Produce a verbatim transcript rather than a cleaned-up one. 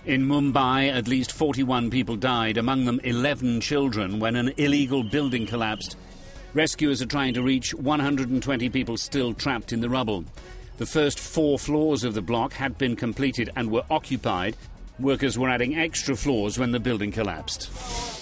In Mumbai, at least forty-one people died, among them eleven children, when an illegal building collapsed. Rescuers are trying to reach one hundred twenty people still trapped in the rubble. The first four floors of the block had been completed and were occupied. Workers were adding extra floors when the building collapsed.